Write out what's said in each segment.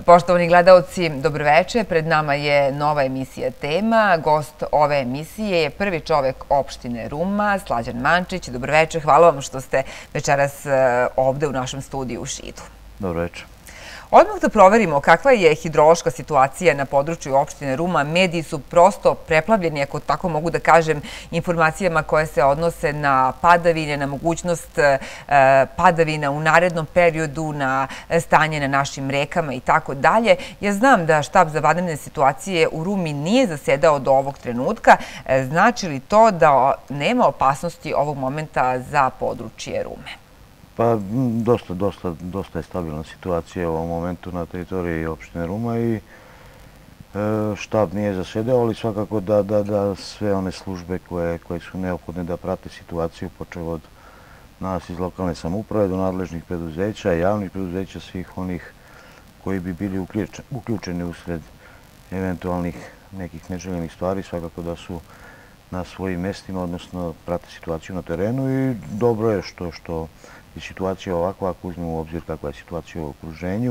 Poštovani gledaoci, dobroveče. Pred nama je nova emisija Tema. Gost ove emisije je prvi čovek opštine Ruma, Slađan Mančić. Dobroveče, hvala vam što ste večeras ovde u našem studiju u Šidu. Dobroveče. Odmah da proverimo kakva je hidrološka situacija na području opštine Ruma. Mediji su prosto preplavljeni, ako tako mogu da kažem, informacijama koje se odnose na padavine, na mogućnost padavina u narednom periodu, na stanje na našim rekama i tako dalje. Ja znam da štab za vanredne situacije u Rumi nije zasedao do ovog trenutka. Znači li to da nema opasnosti ovog momenta za područje Rume? Pa dosta je stabilna situacija u ovom momentu na teritoriji opštine Ruma i štab nije zasedao, ali svakako da sve one službe koje su neophodne da prate situaciju, počeo od nas iz lokalne samouprave do nadležnih preduzeća, javnih preduzeća, svih onih koji bi bili uključeni usred eventualnih nekih neželjenih stvari, svakako da su na svojim mestima, odnosno prate situaciju na terenu i dobro je što je situacija ovakva, ako uzmemo u obzir kakva je situacija u okruženju.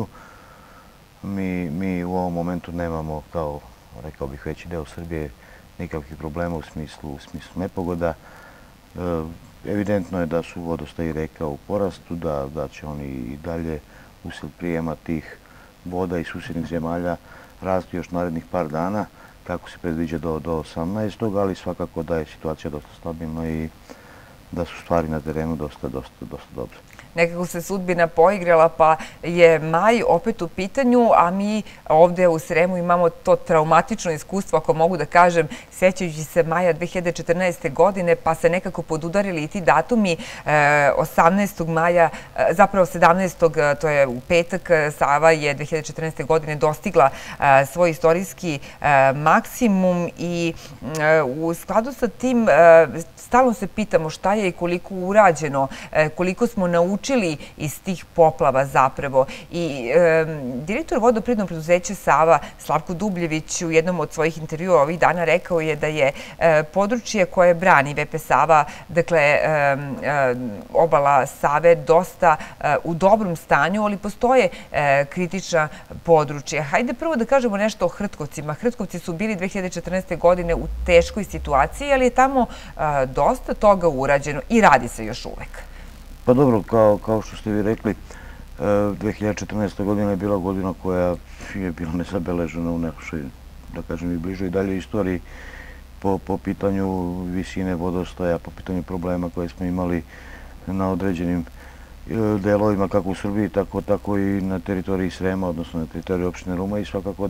Mi u ovom momentu nemamo, kao rekao bih veći deo Srbije, nikakvih problema u smislu nepogoda. Evidentno je da su vodostaji reka u porastu, da će oni i dalje usled prijema tih voda iz susjednih zemalja rasti još narednih par dana, kako se predviđa do 18. ali svakako da je situacija dosta stabilna i da su stvari na terenu dosta dobre. Nekako se sudbina poigrala, pa je maj opet u pitanju, a mi ovde u Sremu imamo to traumatično iskustvo, ako mogu da kažem, sećajući se maja 2014. godine, pa se nekako podudarili i ti datumi. 18. maja, zapravo 17. to je u petak, Sava je 2014. godine dostigla svoj istorijski maksimum i u skladu sa tim stalno se pitamo šta je i koliko urađeno, koliko smo naučili iz tih poplava zapravo. I direktor vodoprivrednog preduzeća Sava, Slavko Dubljević, u jednom od svojih intervjua ovih dana rekao je da je područje koje brani VP Sava, dakle obala Save, dosta u dobrom stanju, ali postoje kritična područja. Hajde prvo da kažemo nešto o Hrtkovcima. Hrtkovci su bili 2014. godine u teškoj situaciji, ali je tamo dosta toga urađeno i radi se još uvek. Pa dobro, kao što ste vi rekli, 2014. godina je bila godina koja je bila nezabeležena u nekoj, da kažem, i bližoj i dalje istoriji po pitanju visine vodostaja, po pitanju problema koje smo imali na određenim delovima, kako u Srbiji, tako i na teritoriji Srema, odnosno na teritoriji opštine Ruma i svakako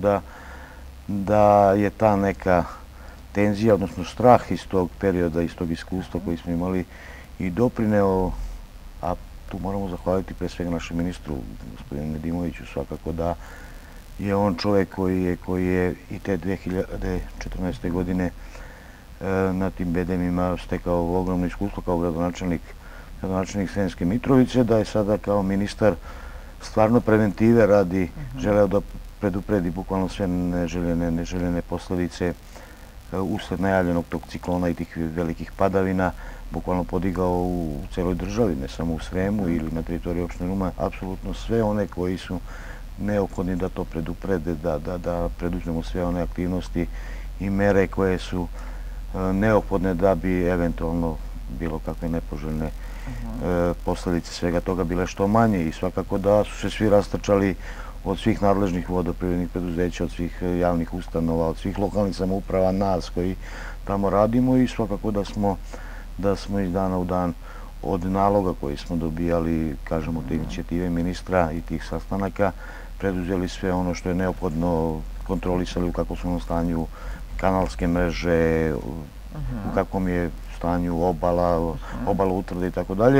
da je ta neka tenzija, odnosno strah iz tog perioda, iz tog iskustva koji smo imali i doprineo, a tu moramo zahvaliti pre svega našem ministru, gospodinu Nedimoviću, svakako da je on čovek koji je i te 2014. godine na tim bedemima stekao ogromno iskustvo kao gradonačelnik Sremske Mitrovice, da je sada kao ministar stvarno preventive radi, želeo da predupredi bukvalno sve neželjene posledice usled najavljenog tog ciklona i tih velikih padavina, bukvalno podigao u celoj državi, ne samo u Sremu ili na teritoriji opštine Ruma, apsolutno sve one koji su neophodni da to preduprede, da preduzmemo sve one aktivnosti i mere koje su neophodne da bi eventualno bilo kakve nepoželjne posledice svega toga bile što manje i svakako da su se svi rastrčali od svih nadležnih vodoprivrednih preduzeća, od svih javnih ustanova, od svih lokalnih samouprava, nas koji tamo radimo i svakako da smo iz dana u dan od naloga koji smo dobijali, kažemo, te inicijative ministra i tih sastanaka, preduzeli sve ono što je neophodno, kontrolisali u kakvom su stanju kanalske mreže, u kakvom je stanju obala utvrde i tako dalje.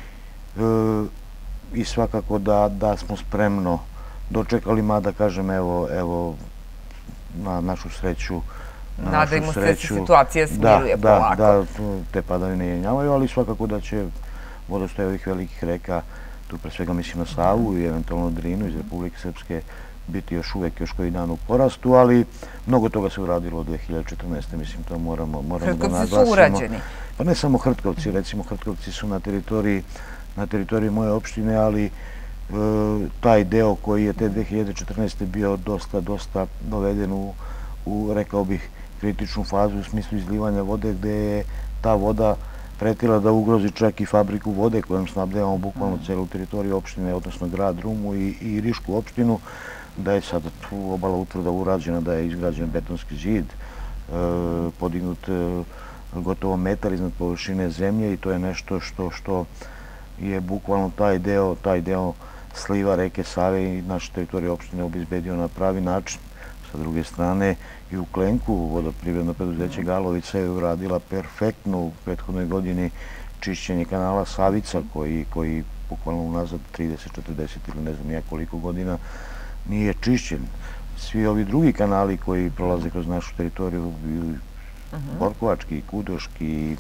I svakako da smo spremno dočekali, mada kažem, evo, na našu sreću, nadajmo se da se situacija smiruje polako. Da, te padavine jenjavaju, ali svakako da će vodostaj ovih velikih reka, tu pre svega mislim na Savu i eventualno Drinu iz Republike Srpske, biti još uvek još koji dan u porastu, ali mnogo toga se uradilo od 2014. Mislim, to moramo da naglasimo. Hrtkovci su urađeni. Pa ne samo Hrtkovci, recimo Hrtkovci su na teritoriji moje opštine, ali taj deo koji je te 2014. bio dosta doveden u, rekao bih, kritičnu fazu u smislu izlivanja vode, gde je ta voda pretila da ugrozi čak i fabriku vode kojom snabdevamo bukvalno celu teritoriju opštine, odnosno grad Rumu i Rišku opštinu, da je sada tu obala utvrda urađena, da je izgrađen betonski zid, podignut gotovo metar iznad površine zemlje i to je nešto što je bukvalno taj deo sliva reke Save i naše teritorije opštine obezbedio na pravi način. Sa druge strane, i u Klenku vodoprivredno preduzeće Galovica je uradila perfektno u prethodnoj godini čišćenje kanala Savica, koji bukvalno unazad 30, 40 ili ne znam nija koliko godina nije čišćen. Svi ovi drugi kanali koji prolaze kroz našu teritoriju, Borkovački, Kudoški,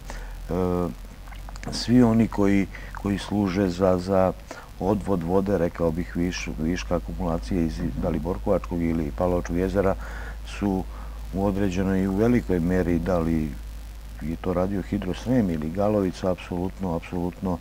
svi oni koji služe za odvod vode, rekao bih, viška akumulacije iz da li Borkovačkog ili Pavlovačkog jezera, su u određenoj i u velikoj meri, da li je to radio Hidrosrem ili Galovica, apsolutno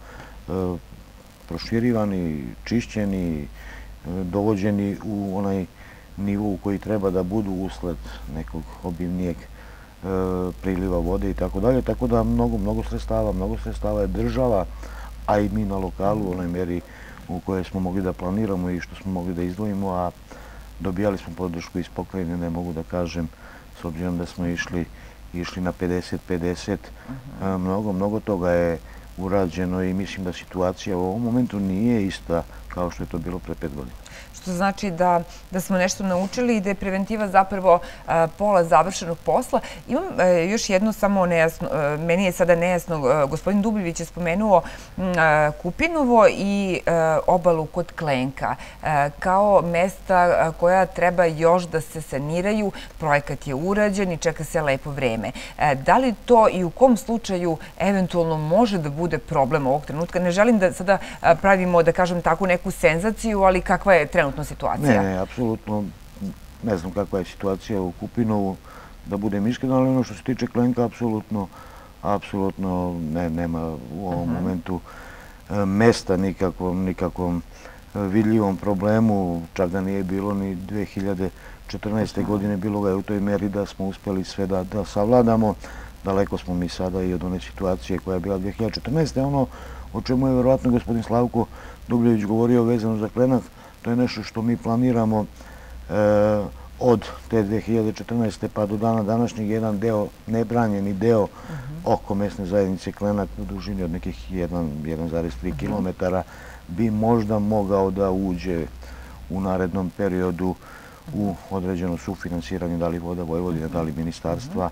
proširivani, čišćeni, dovođeni u onaj nivou koji treba da budu usled nekog obimnijeg priliva vode i tako dalje. Tako da mnogo sredstava je država, a i mi na lokalu u onoj meri u kojoj smo mogli da planiramo i što smo mogli da izdvojimo, a dobijali smo podršku iz pokrajine, ne mogu da kažem, s obzirom da smo išli na 50-50. Mnogo toga je urađeno i mislim da situacija u ovom momentu nije ista kao što je to bilo pre 5 godina. Što znači da smo nešto naučili i da je preventiva zapravo pola završenog posla. Imam još jedno samo nejasno, meni je sada nejasno, gospodin Dubljević je spomenuo Kupinovo i obalu kod Klenka kao mesta koja treba još da se saniraju. Projekat je urađen i čeka se lepo vreme. Da li to i u kom slučaju eventualno može da bude problem ovog trenutka? Ne želim da sada pravimo, da kažem tako, neku senzaciju, ali kakva je trenutno situacija? Ne, apsolutno ne znam kakva je situacija u Kupinovu, da budem iskren, ali ono što se tiče Klenka, apsolutno nema u ovom momentu mesta nikakvom vidljivom problemu, čak da nije bilo ni 2014. godine, bilo ga je u toj meri da smo uspjeli sve da savladamo. Daleko smo mi sada i od one situacije koja je bila 2014. Ono o čemu je verovatno gospodin Slavko Dubljević govorio vezano za Klenak, to je nešto što mi planiramo od te 2014. pa do dana današnjeg. Jedan deo, nebranjeni deo oko mesne zajednice Klenak u dužini od nekih 1,3 km bi možda mogao da uđe u narednom periodu u određeno sufinansiranje, da li Voda Vojvodine, da li ministarstva,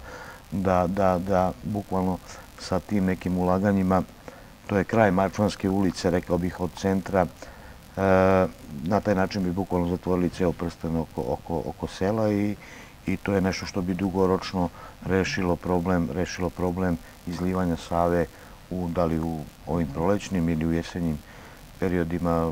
da bukvalno sa tim nekim ulaganjima, to je kraj Mačvanske ulice, rekao bih, od centra, na taj način bi bukvalno zatvorili ceo prsten oko sela i to je nešto što bi dugoročno rešilo problem izlivanja Save da li u ovim prolećnim ili u jesenjim periodima,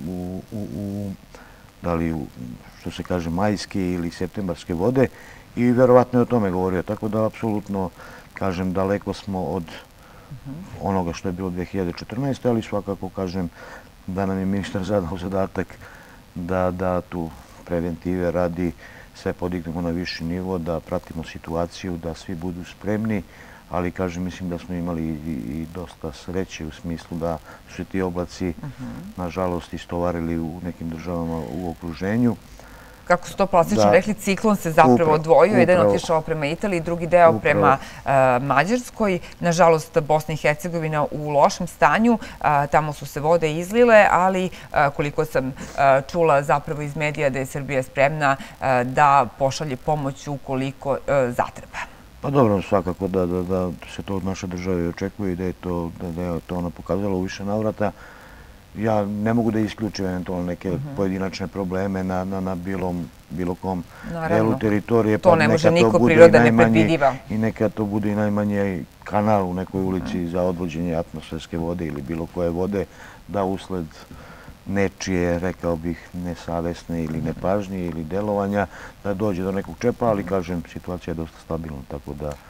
da li što se kaže majske ili septembarske vode i verovatno je o tome govorio. Tako da apsolutno, kažem, daleko smo od onoga što je bilo 2014. ali svakako, kažem, da nam je ministar zadao zadatak da tu preventive radi, sve podignemo na viši nivo, da pratimo situaciju, da svi budu spremni, ali, kažem, mislim da smo imali i dosta sreće u smislu da su ti oblaci, nažalost, istovarili u nekim državama u okruženju. Kako su to plastično rekli, ciklon se zapravo odvojio. Jedan otišao prema Italiji, drugi deo prema Mađarskoj. Nažalost, Bosna i Hercegovina u lošem stanju. Tamo su se vode izlile, ali koliko sam čula zapravo iz medija da je Srbija spremna da pošalje pomoć ukoliko zatreba. Pa dobro, svakako da se to od naše države očekuje i da je to ona pokazala u više navrata. Ja ne mogu da isključim eventualno neke pojedinačne probleme na bilo kom delu teritorije. To ne može niko, priroda nepredvidiva. I neka to bude i najmanje kanal u nekoj ulici za odvođenje atmosferske vode ili bilo koje vode, da usled nečije, rekao bih, nesavesne ili nepažnje ili delovanja, da dođe do nekog čepa, ali, kažem, situacija je dosta stabilna, tako da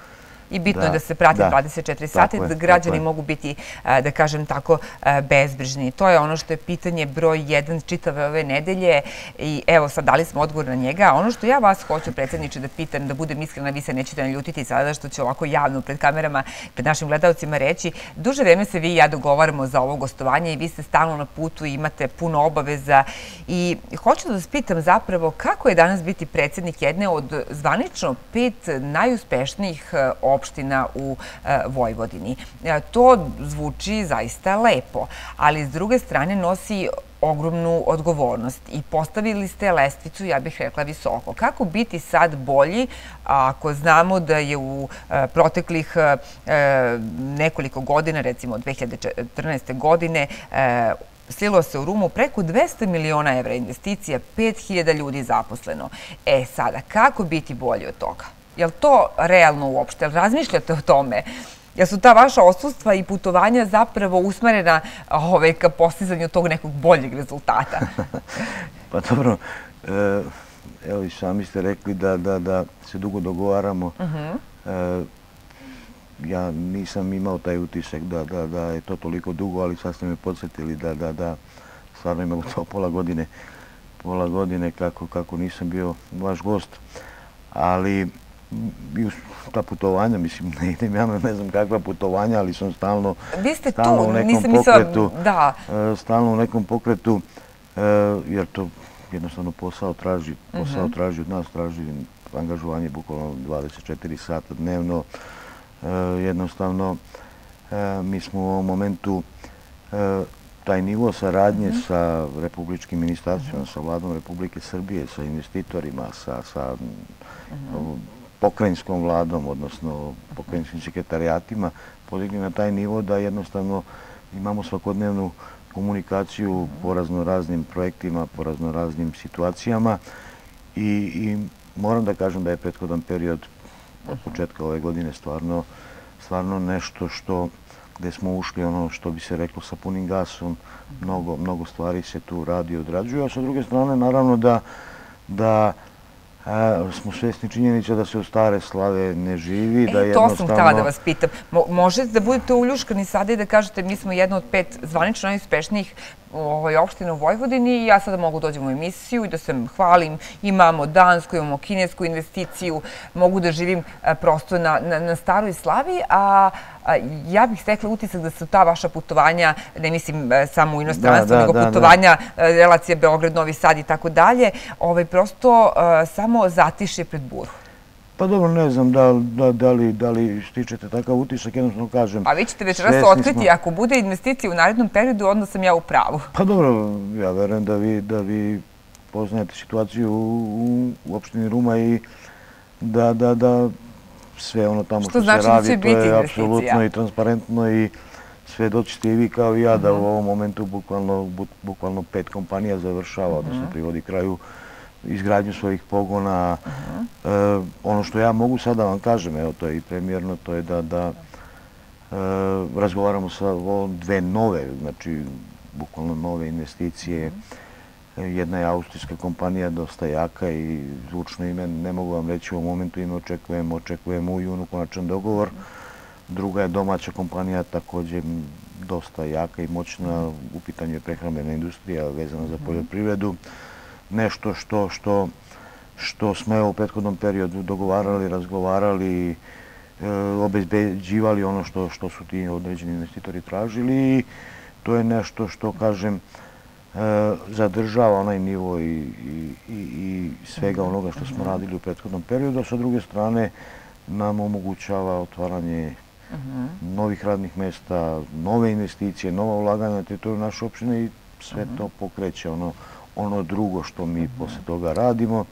i bitno je da se prati 24 sata i da građani mogu biti, da kažem tako, bezbrižni. To je ono što je pitanje broj 1 čitave ove nedelje i evo sad dali smo odgovor na njega. Ono što ja vas hoću, predsjedniče, da pitam, da budem iskrena, vi se nećete naljutiti sada što ću ovako javno pred kamerama, pred našim gledalcima reći. Duže vreme se vi i ja dogovaramo za ovo gostovanje i vi ste stalno na putu i imate puno obaveza i hoću da vas pitam zapravo kako je danas biti predsjednik jedne od zvanično 5 najuspešnijih opština u Vojvodini. To zvuči zaista lepo, ali s druge strane nosi ogromnu odgovornost i postavili ste lestvicu, ja bih rekla, visoko. Kako biti sad bolji ako znamo da je u proteklih nekoliko godina, recimo 2014. godine, slilo se u Rumu preko 200 miliona evra investicija, 5000 ljudi zaposleno. Sada, kako biti bolji od toga? Je li to realno uopšte? Razmišljate o tome? Jel su ta vaša odsustva i putovanja zapravo usmerena ka postizanju tog nekog boljeg rezultata? Pa dobro, evo i sami ste rekli da se dugo dogovaramo. Ja nisam imao taj utisak da je to toliko dugo, ali sad ste me podsjetili da stvarno imamo to pola godine kako nisam bio vaš gost. Ali ta putovanja, mislim, ne idem ja, ne znam kakva putovanja, ali sam stalno u nekom pokretu, jer to jednostavno posao traži od nas, traži angažovanje bukvalno 24 sata dnevno. Jednostavno, mi smo u ovom momentu taj nivo saradnje sa republičkim ministarstvima, sa vladom Republike Srbije, sa investitorima, sa pokrajinskom vladom, odnosno pokrajinskim sekretarijatima, podigli na taj nivo da jednostavno imamo svakodnevnu komunikaciju po raznoraznim projektima, po raznoraznim situacijama i moram da kažem da je prethodan period od početka ove godine stvarno nešto gde smo ušli, ono što bi se reklo, sa punim gasom. Mnogo stvari se tu radi i odrađuju, a sa druge strane, naravno da smo svesni činjenica da se u stare slave ne živi, da jednostavno... To sam htjela da vas pitam. Možete da budete uljuškani sada i da kažete mi smo jedna od 5 zvanično najuspešnijih opština u Vojvodini i ja sada mogu dođem u emisiju i da se hvalim. Imamo dansku, imamo kinesku investiciju, mogu da živim prosto na staroj slavi, a ja bih stekla utisak da su ta vaša putovanja, ne mislim samo u inostranstvo, nego putovanja, relacija Beograd-Novi Sad i tako dalje, prosto samo zatiše pred buru. Pa dobro, ne znam da li stičete takav utisak, jednostavno kažem... A vi ćete večeras otkriti, ako bude investicija u narednom periodu, onda sam ja u pravu. Pa dobro, ja verujem da vi poznajete situaciju u opštini Ruma i da sve ono tamo što se radi, to je apsolutno i transparentno i svedočite i vi kao i ja da u ovom momentu bukvalno 5 kompanija završava, odnosno privodi kraju izgradnju svojih pogona. Ono što ja mogu sad da vam kažem, evo to je i premijerno, to je da razgovaramo sa dve nove, znači bukvalno nove investicije. Jedna je austrijska kompanija, dosta jaka i zvučno ime, ne mogu vam reći u ovom momentu ime, očekujemo u junu konačan dogovor. Druga je domaća kompanija, također dosta jaka i moćna, u pitanju je prehrambena industrija vezana za poljoprivredu. Nešto što smo u prethodnom periodu dogovarali, razgovarali, obezbeđivali ono što su ti određeni investitori tražili i to je nešto što, kažem, zadržava onaj nivo i svega onoga što smo radili u prethodnom periodu, a sa druge strane nam omogućava otvaranje novih radnih mesta, nove investicije, nova ulaganja na teritoriju naše opštine i sve to pokreće ono drugo što mi posle toga radimo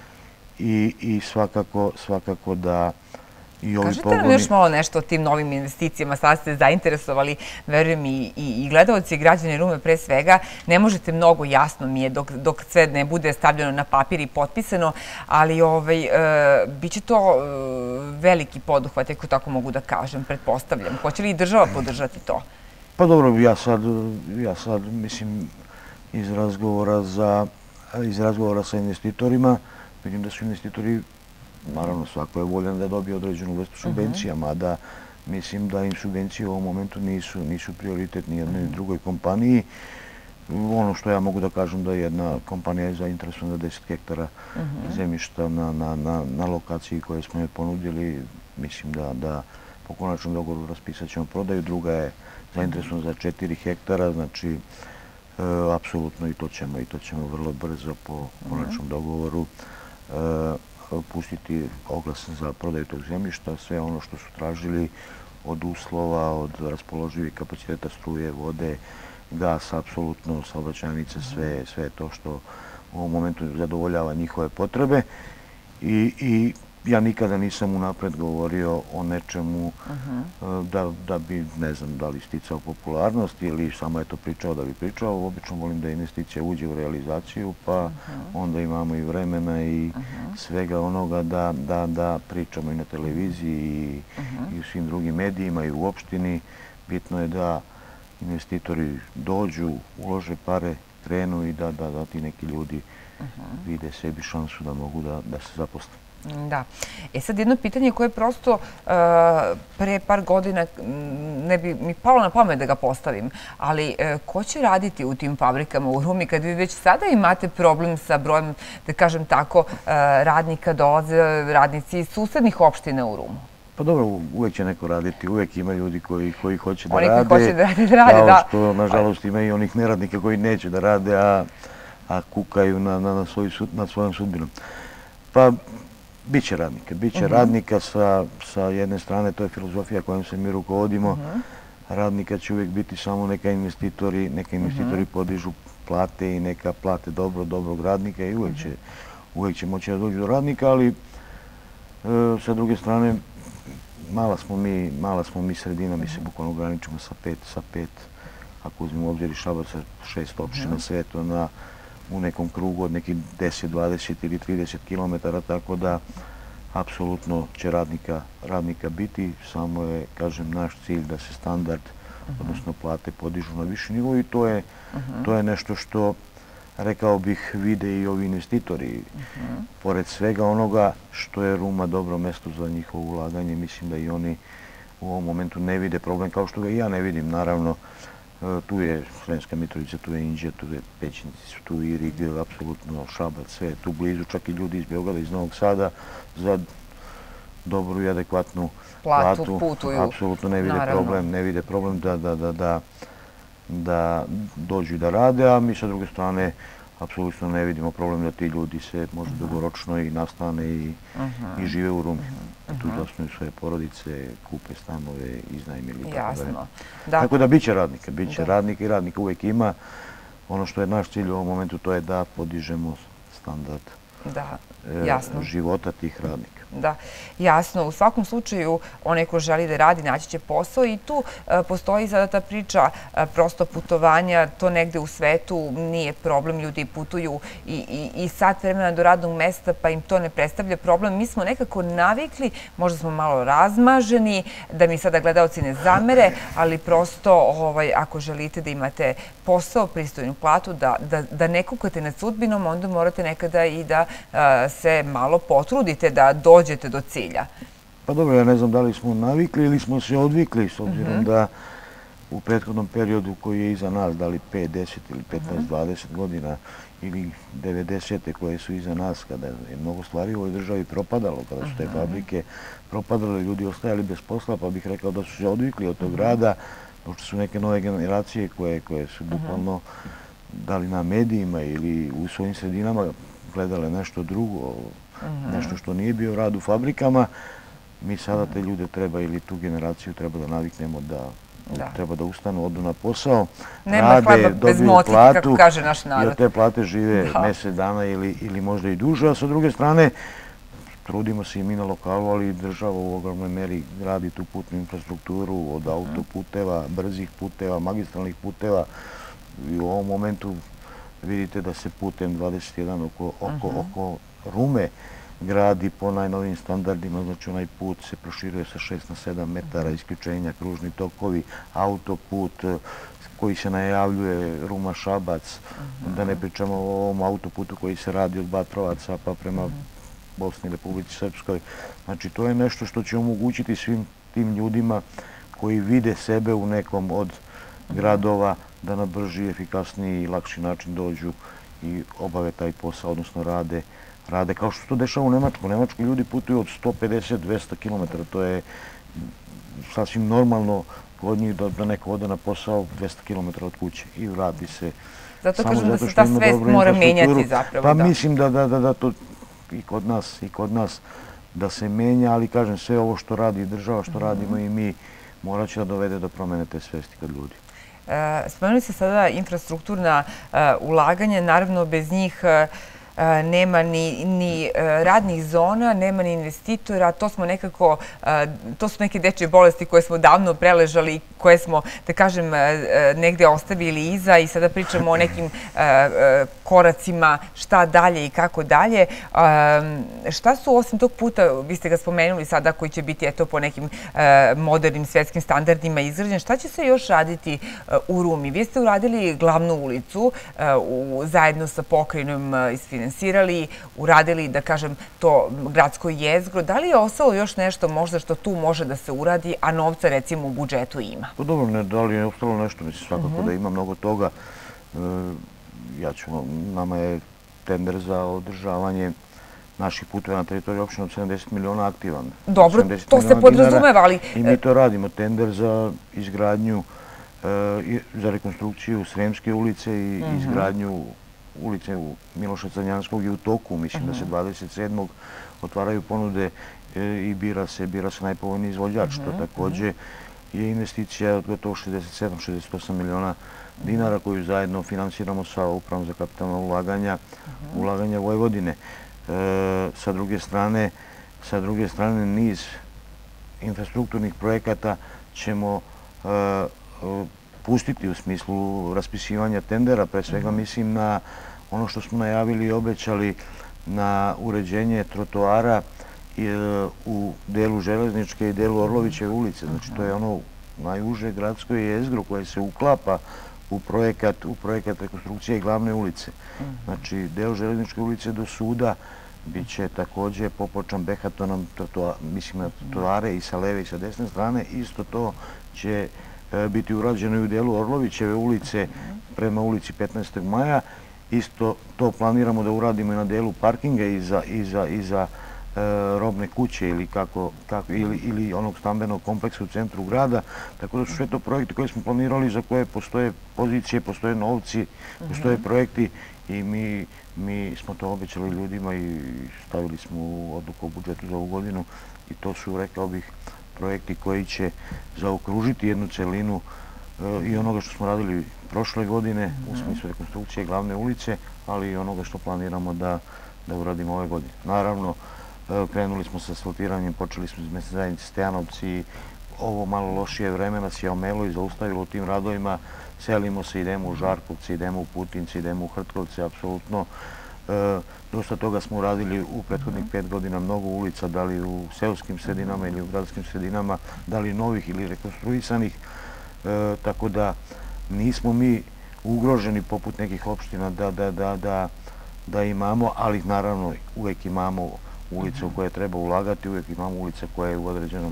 i svakako da i ovi pogoni... Kažete nam još malo nešto o tim novim investicijama, sada ste zainteresovali, verujem i gledalci i građani Rume pre svega, ne možete mnogo, jasno mi je dok sve ne bude stavljeno na papir i potpisano, ali bit će to veliki poduhvat, ako tako mogu da kažem, pretpostavljam. Hoće li i država podržati to? Pa dobro, ja sad mislim iz razgovora sa investitorima, vidim da su investitori naravno svako je voljan da dobije određenu vrstu subvencija, mada mislim da im subvencije u ovom momentu nisu prioritet ni jednoj ni drugoj kompaniji. Ono što ja mogu da kažem da jedna kompanija je zainteresovana za 10 hektara zemljišta na lokaciji koje smo joj ponudili. Mislim da po konačnom dogovoru raspisat ćemo prodaju. Druga je zainteresovana za 4 hektara, znači apsolutno i to ćemo vrlo brzo po konačnom dogovoru pustiti oglas za prodaju tog zemljišta. Sve ono što su tražili od uslova, od raspoloživih kapaciteta struje, vode, gas, apsolutno, saobraćajnice, sve to što u ovom momentu zadovoljava njihove potrebe. I ja nikada nisam unapred govorio o nečemu da bi, ne znam, da li sticao popularnost ili samo eto pričao da bi pričao. Obično volim da investicija uđe u realizaciju, pa onda imamo i vremena i svega onoga da pričamo i na televiziji i u svim drugim medijima i u opštini. Bitno je da investitori dođu, ulože pare, krenu i da ti neki ljudi vide sebi šansu da mogu da se zaposle. Da. Sad jedno pitanje koje prosto pre par godina ne bi mi palo na pamet da ga postavim, ali ko će raditi u tim fabrikama u Rumi kad vi već sada imate problem sa brojem, da kažem tako, radnika, dolaze radnici iz susednih opština u Rumu? Pa dobro, uvek će neko raditi, uvek ima ljudi koji hoće da rade. Oni koji hoće da rade, da. Kao što, nažalost, ima i onih neradnika koji neće da rade, a kukaju nad svojom sudbinom. Pa, biće radnika. Biće radnika sa jedne strane, to je filozofija kojom se mi rukovodimo. Radnika će uvijek biti samo neka investitori podižu plate i neka plate dobrog radnika i uvijek će moći da dođu do radnika, ali sa druge strane mala smo mi sredina, mi se bukvalno ograničimo sa pet, ako uzmemo u obzir i Šabac sa 6 opština sveto u nekom krugu od nekih 10, 20 ili 30 kilometara, tako da apsolutno će radnika biti, samo je, kažem, naš cilj da se standard, odnosno plate, podižu na viši nivo i to je nešto što, rekao bih, vide i ovi investitori. Pored svega onoga što je Ruma dobro mesto za njihovo ulaganje, mislim da i oni u ovom momentu ne vide problem, kao što ga i ja ne vidim, naravno. Tu je Sremska Mitrovica, tu je Inđija, tu je Pećinci, tu je Irig, apsolutno Šabac, sve je tu blizu, čak i ljudi iz Beograda, iz Novog Sada, za dobru i adekvatnu platu. Apsolutno ne vide problem da dođu i da rade, a mi sa druge strane apsolutno ne vidimo problem da ti ljudi se možda dugoročno i nastane i žive u Rumi. Tu zasnuju svoje porodice, kupe stanove, iznajmili i tako dalje. Tako da biće radnika i radnika uvijek ima. Ono što je naš cilj u ovom momentu to je da podižemo standard života tih radnika. Da, jasno. U svakom slučaju, onaj ko želi da radi, naći će posao i tu postoji sada ta priča prosto putovanja, to negde u svetu nije problem, ljudi putuju i sat vremena do radnog mesta, pa im to ne predstavlja problem. Mi smo nekako navikli, možda smo malo razmaženi, da mi sada gledalci ne zamere, ali prosto ako želite da imate posao, pristojnu platu, da ne kukate nad sudbinom, onda morate nekada i da se malo potrudite da dođete do cilja. Pa dobro, ja ne znam da li smo navikli ili smo se odvikli, s obzirom da u prethodnom periodu koji je iza nas, da li 5, 10 ili 15, 20 godina ili 90. koje su iza nas, kada je mnogo stvari u ovoj državi propadalo, kada su te fabrike propadale, ljudi ostajali bez posla, pa bih rekao da su se odvikli od tog rada, pošto su neke nove generacije koje su bukvalno da li na medijima ili u svojim sredinama gledale nešto drugo, nešto što nije bio rad u fabrikama. Mi sada te ljude treba ili tu generaciju treba da naviknemo da treba da ustanu, odu na posao, rade, dobiju platu i od te plate žive mjesec dana ili možda i duže. A sa druge strane, trudimo se i mi na lokalu, ali država u ogromnoj meri gradi tu putnu infrastrukturu od autoputeva, brzih puteva, magistralnih puteva. I u ovom momentu vidite da se putem 21 oko Rume gradi po najnovijim standardima, znači onaj put se proširuje sa 6 na 7 metara, isključenja, kružni tokovi, autoput koji se najavljuje Ruma-Šabac, da ne pričamo o ovom autoputu koji se radi od Batrovaca pa prema Bosni i Republici Srpskoj. Znači, to je nešto što će omogućiti svim tim ljudima koji vide sebe u nekom od gradova da na brži, efikasniji i lakši način dođu i obave taj posao, odnosno rade kao što se to dešava u Nemačku. U Nemačku ljudi putuju od 150-200 km. To je sasvim normalno kod njih da neko ode na posao 200 km od kuće i vrati se. Zato kažem da se ta svest mora menjati zapravo. Pa mislim da to i kod nas da se menja, ali kažem sve ovo što radi država, što radimo i mi, morat će da dovede do promene te svesti kod ljudi. Spomenuli se sada infrastrukturna ulaganja, naravno bez njih nema ni radnih zona, nema ni investitora. To su neke dečje bolesti koje smo davno preležali, koje smo, da kažem, negde ostavili iza i sada pričamo o nekim koracima šta dalje i kako dalje. Šta su osim tog puta, vi ste ga spomenuli sada, koji će biti po nekim modernim svetskim standardima izgrađen, šta će se još raditi u Rumi? Vi ste uradili glavnu ulicu zajedno sa pokrajinom isfinansirali, uradili, da kažem, to gradsko jezgro. Da li je ostalo još nešto možda što tu može da se uradi, a novca recimo u budžetu ima? Pa dobro, da li je ostalo nešto? Mislim, svakako da ima mnogo toga. Nama je tender za održavanje naših puteva na teritoriji opštine od 70 miliona aktivan. Dobro, to se podrazumeva, ali... I mi to radimo. Tender za izgradnju, za rekonstrukciju Sremske ulice i izgradnju ulice u Miloša Crnjanskog i u toku. Mislim da se 27. otvaraju ponude i bira se najpovoljniji izvođač. To takođe je investicija od gotovo 67-68 miliona dinara koju zajedno finansiramo sa Upravom za kapitalna ulaganja Vojvodine. Sa druge strane, niz infrastrukturnih projekata ćemo pustiti u smislu raspisivanja tendera. Pre svega mislim na ono što smo najavili i obećali na uređenje trotoara u delu Železničke i delu Orlovićeve ulice. Znači, to je ono najuže gradsko jezgro koje se uklapa u projekat rekonstrukcije i glavne ulice. Znači, deo Železničke ulice do suda biće takođe popočan behatonom, mislim na trotoare i sa leve i sa desne strane. Isto to će biti urađeno i u delu Orlovićeve ulice prema ulici 15. maja. Isto to planiramo da uradimo i na delu parkinga iza robne kuće ili onog stambenog kompleksa u centru grada. Tako da su sve to projekte koje smo planirali, za koje postoje pozicije, postoje novci, postoje projekti i mi smo to obećali ljudima i stavili smo u odluku o budžetu za ovu godinu i to su, rekao bih, projekti koji će zaokružiti jednu celinu i onoga što smo radili prošle godine u smislu rekonstrukcije glavne ulice, ali i onoga što planiramo da uradimo ove godine. Naravno, krenuli smo sa asfaltiranjem, počeli smo iz mesne zajednice Stejanovci, ovo malo lošije vreme nas je omelo i zaustavilo u tim radovima. Selimo se, idemo u Žarkovce, idemo u Putince, idemo u Hrtkovce, apsolutno. Dosta toga smo uradili u prethodnih 5 godina, mnogo ulica, da li u seoskim sredinama ili u gradskim sredinama, da li novih ili rekonstruisanih. Tako da nismo mi ugroženi poput nekih opština da imamo, ali naravno uvek imamo ulice u koje treba ulagati, uvek imamo ulice koje u određenom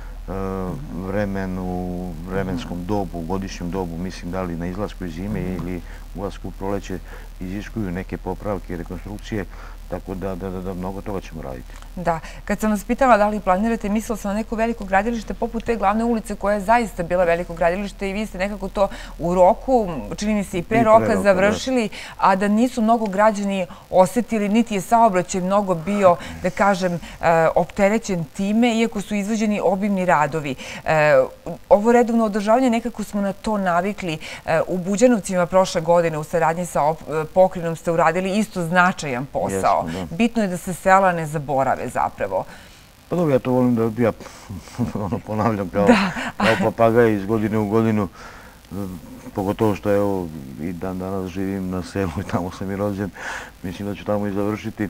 vremenskom dobu, godišnjem dobu, mislim da li na izlasku iz zime ili ulasku u proleće iziskuju neke popravke i rekonstrukcije, tako da mnogo toga ćemo raditi. Da. Kad sam vas pitala da li planirate, mislila sam na neko veliko gradilište poput te glavne ulice koja je zaista bila veliko gradilište i vi ste nekako to u roku, čini mi se i pre roka, završili, a da nisu mnogo građani osetili, niti je saobraćaj mnogo bio, da kažem, opterećen time, iako su izvođeni obimni radovi. Ovo redovno održavanje, nekako smo na to navikli. U Buđanovcima prošle godine u saradnji sa pokrajinom ste uradili isto značajan posao. Bitno je da se sela ne zaborave zapravo. Pa dobro, ja to volim da ja ponavljam kao papagaj iz godine u godinu, pogotovo što evo i dan danas živim na selu i tamo sam i rođen, mislim da ću tamo i završiti.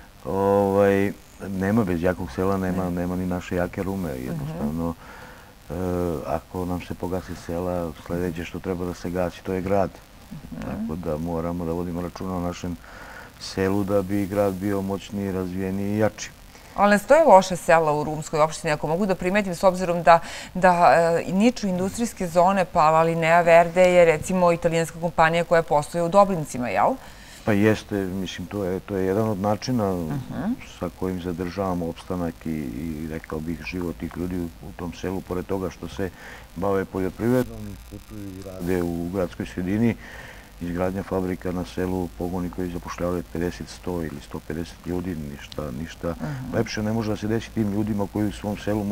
Nema bez jakog sela, nema ni naše jake Rume. Jednostavno, ako nam se pogasi sela, sledeće što treba da se gasi, to je grad. Tako da moramo da vodimo računa o našem selu da bi grad bio moćniji, razvijeniji i jači. Ali ne stoje loše sela u Rumskoj opštini, ako mogu da primetim, s obzirom da niču industrijske zone, pa Alinea Verde je recimo italijanska kompanija koja postoje u Dobrincima, jel? Pa jeste, mislim, to je jedan od načina sa kojim zadržavamo opstanak i rekao bih život tih ljudi u tom selu, pored toga što se bave poljoprivredom, putuju i rade u gradskoj sredini, izgradnja fabrika na selu, pogoni koji zapošljavaju 50, 100 ili 150 ljudi, ništa lepše ne može da se desi tim ljudima koji u svom selu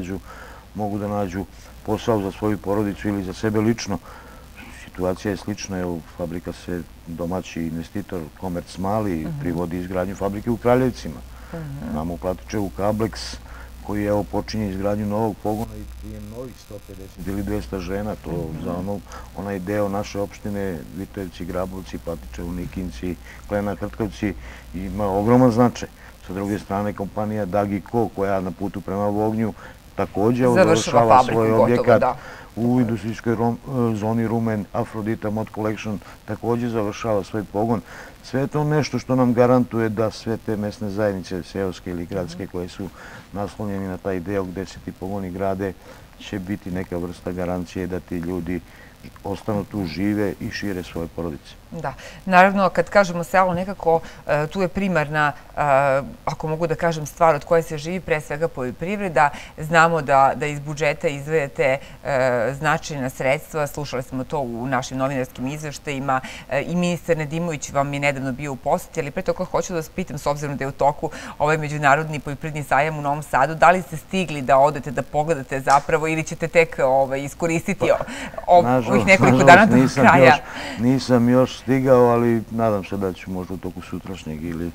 mogu da nađu posao za svoju porodicu ili za sebe lično. Situacija je slična, fabrika se domaći investitor Komerc Mali privodi izgradnju fabrike u Kraljevcima. Imamo u Platičevu Kableks koji počinje izgradnju novog pogona i prijem novih 150 ili 200 žena. To za onaj deo naše opštine, Vitojevci, Grabovci, Platičevu, Nikinci, Klena, Krtkavci, ima ogroman značaj. Sa druge strane, kompanija Dagiko koja na putu prema Vognju također završava svoj objekat. U industrijskoj zoni Rumen, Afrodita Mod Collection također završava svoj pogon. Sve je to nešto što nam garantuje da sve te mesne zajednice, seoske ili gradske, koje su naslonjeni na taj deo gde se ti pogoni grade, će biti neka vrsta garancije da ti ljudi ostanu tu, žive i šire svoje porodice. Da. Naravno, kad kažemo selo, nekako tu je primarna, ako mogu da kažem, stvar od koje se živi, pre svega poljoprivreda. Znamo da iz budžeta izdvajate značajna sredstva. Slušali smo to u našim novinarskim izveštajima. I ministar Nedimović vam je nedavno bio u poseti, ali pre toga hoću da vas pitam, s obzirom da je u toku ovaj međunarodni poljoprivredni sajam u Novom Sadu, da li ste stigli da odete, da pogledate zapravo ili ćete tek iskoristiti ovih nekoliko dana do kraja? Nisam još stigao, ali nadam se da ću možda u toku sutrašnjeg ili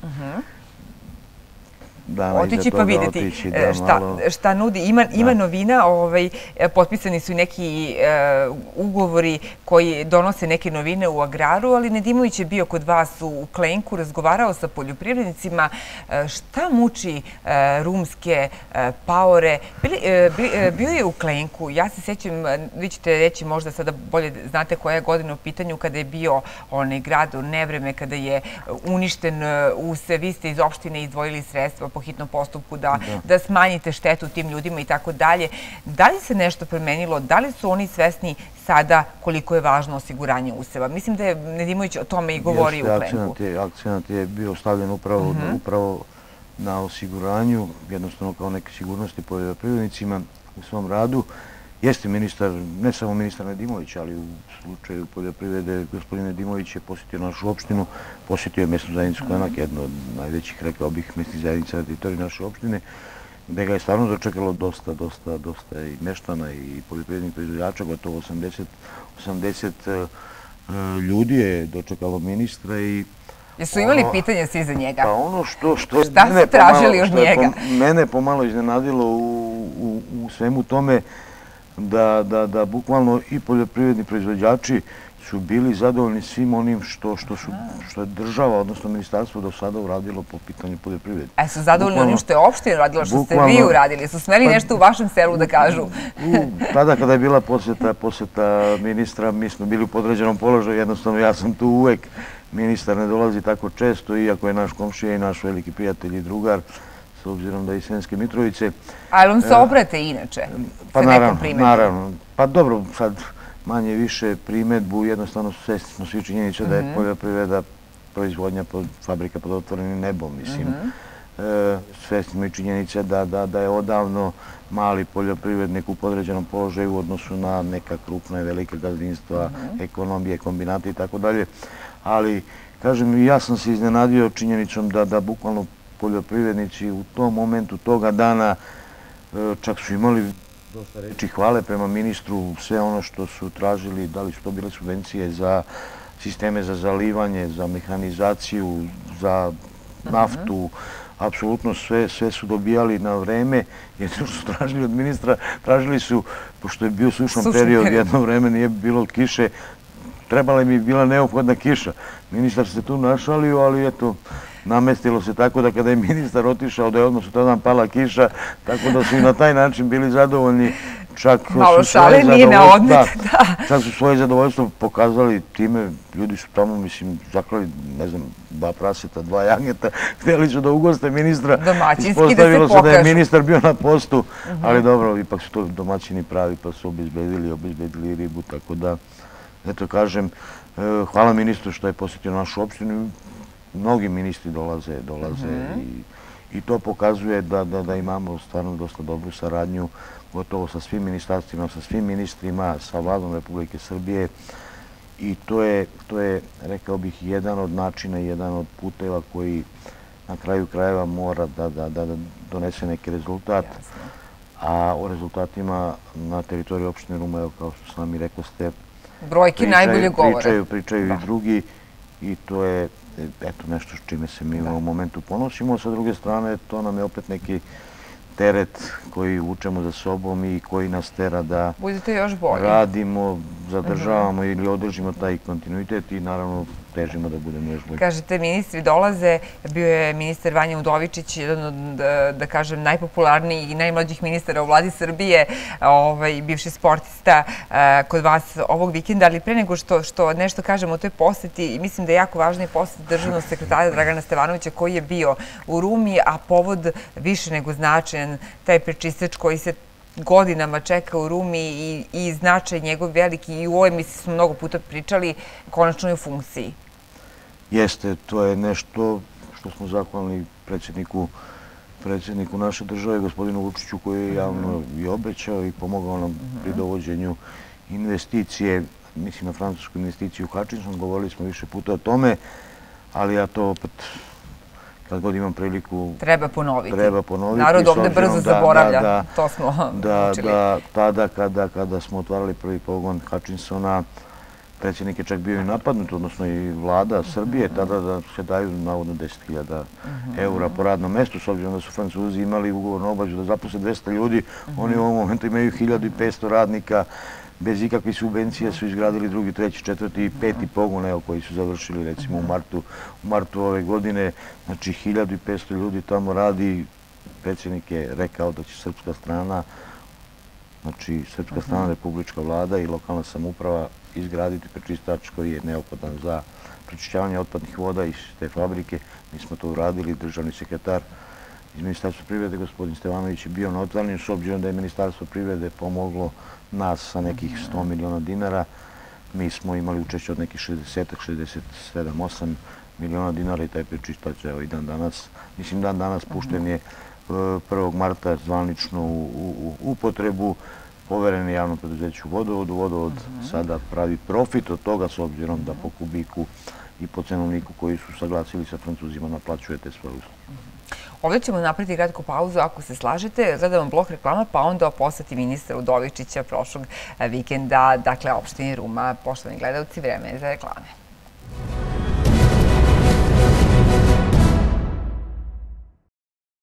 otići pa vidjeti šta nudi. Ima novina, potpisani su neki ugovori koji donose neke novine u agraru, ali Nedimović je bio kod vas u Klenku, razgovarao sa poljoprivrednicima. Šta muči rumske paore? Bio je u Klenku, ja se sjećam, vi ćete reći možda sada bolje znate koja je godina u pitanju, kada je bio onaj grad u nevreme, kada je uništen usjev, vi ste iz opštine izdvojili sredstva po hitnom postupku da smanjite štetu tim ljudima i tako dalje. Da li se nešto promenilo? Da li su oni svesni sada koliko je važno osiguranje useva? Mislim da je Nedimović o tome i govori u Klenku. Akcenat je bio stavljen upravo na osiguranju, jednostavno kao neke sigurnosti poljoprivrednicima u svom radu. Jeste ministar, ne samo ministar Nedimović, ali u slučaju poljoprivrede gospodin Nedimović je posjetio našu opštinu, posjetio je mesnu zajednicu Klenak, jedno od najvećih, rekao bih, mesnih zajednica na teritoriji naše opštine, gde ga je stvarno dočekalo dosta i meštana i poljoprivrednih proizvođača, gotovo 80 ljudi je dočekalo ministra i... Jesu imali pitanje svi za njega? Pa ono što šta su tražili od njega? Mene pomalo iznenadilo u svemu tome, da bukvalno i poljoprivredni proizvođači su bili zadovoljni svim onim što je država, odnosno ministarstvo do sada uradilo po pitanju poljoprivrede. A su zadovoljni onim što je opština uradila, što ste vi uradili? Su smeli nešto u vašem selu da kažu? Tada kada je bila posjeta ministra, mi smo bili u podređenom položaju, jednostavno ja sam tu uvek, ministar ne dolazi tako često, iako je naš komšija i naš veliki prijatelj i drugar, s obzirom da je iz Sremske Mitrovice. Ali vam se obrate inače? Pa naravno. Pa dobro, sad manje više primedbu, jednostavno svesni smo svi činjenice da je poljoprivreda proizvodnja fabrika pod otvorenim nebom, mislim. Svesni smo i činjenice da je odavno mali poljoprivrednik u podređenom položaju u odnosu na neka krupna i velike gazdinstva, ekonomije, kombinate i tako dalje. Ali, kažem, ja sam se iznenadio činjenicom da bukvalno poljoprivrednici u tom momentu, toga dana, čak su imali dosta reči hvale prema ministru, sve ono što su tražili, da li su to bile subvencije za sisteme za zalivanje, za mehanizaciju, za naftu, apsolutno sve su dobijali na vreme. Jedno što su tražili od ministra, tražili su, pošto je bio sušan period, jedno vreme nije bilo kiše, trebala mi je bila neophodna kiša. Ministar se tu našalio, ali eto, namestilo se tako da kada je ministar otišao da je odmah sutradan pala kiša, tako da su i na taj način bili zadovoljni Malo šale nije na odmet. Čak su svoje zadovoljstvo pokazali time, ljudi su tamo, mislim, zaklali, ne znam, 2 praseta, 2 jagnjeta, htjeli su da ugoste ministra. Domaćinski da se pokažu. Da je ministar bio na postu, ali dobro, ipak su to domaćini pravi, pa su obezbedili ribu, tako da, eto kažem, hvala ministru što je posjetio našu opštinu. Mnogi ministri dolaze i to pokazuje da imamo stvarno dosta dobru saradnju, gotovo sa svim ministarstvima, sa svim ministrima, sa vladom Republike Srbije. I to je, rekao bih, jedan od načina, jedan od puteva koji na kraju krajeva mora da donese neki rezultat. A o rezultatima na teritoriji opštine Ruma, evo kao što sami rekao ste, brojke najbolje govore. Pričaju i drugi i to je nešto s čime se mi u ovom momentu ponosimo. Sa druge strane, to nam je opet neki teret koji vučemo za sobom i koji nas tera da radimo, zadržavamo ili održimo taj kontinuitet i naravno težimo da budemo još bolji. Kažete, ministri dolaze, bio je ministar Vanja Udovičić, jedan od, da kažem, najpopularnijih i najmlađih ministara u vladi Srbije, bivši sportista kod vas ovog vikenda, ali pre nego što nešto kažem o toj poseti, mislim da je jako važna i poseta državnog sekretara Dragana Stevanovića koji je bio u Rumi, a povod više nego značajan, taj prečistač koji se godinama čeka u Rumi i značaj njegov veliki i u ovoj emisiji smo mnogo puta pričali, konačno je u funkciji. Jeste, to je nešto što smo zahvalni predsjedniku naše države, gospodinu Vučiću, koji je javno i obećao i pomogao nam pri dovođenju investicije, mislim na francusku investiciju u Hutchinson, govorili smo više puta o tome, ali ja to opet, kad god imam priliku, treba ponoviti. Narod ovde brzo zaboravlja, to smo učili. Tada kada smo otvarali prvi pogon Hutchinsona, predsjednik je čak bio i napadnut, odnosno i vlada Srbije, tada da se daju navodno 10.000 eura po radnom mestu, s obzirom da su Francuzi imali ugovornu obavezu da zaposle 200 ljudi, oni u ovom momentu imaju 1500 radnika, bez ikakvih subvencija su izgradili drugi, treći, četvrti i peti pogon, koji su završili recimo u martu ove godine. Znači 1500 ljudi tamo radi. Predsjednik je rekao da će srpska strana, znači srpska strana, republička vlada i lokalna samouprava izgraditi prečistač koji je neophodan za prečišćavanje otpadnih voda iz te fabrike. Mi smo to uradili, državni sekretar iz Ministarstva privrede, gospodin Stevanović, je bio na otvaranju, s obzirom da je Ministarstvo privrede pomoglo nas sa nekih 100 miliona dinara. Mi smo imali učešće od nekih 67-8 miliona dinara i taj prečistač, evo i dan danas, mislim dan danas pušten je 1. marta zvanično u upotrebu, poveren je javnom preduzeću Vodovodu. Vodovod sada pravi profit od toga, s obzirom da po kubiku i po cenovniku koji su saglasili sa Francuzima naplaćuje te svoje usluge. Ovdje ćemo napraviti kratku pauzu, ako se slažete. Gledamo blok reklama, pa onda o poseti ministra Udovičića prošlog vikenda, dakle, opštini Ruma. Poštovani gledalci, vreme je za reklame.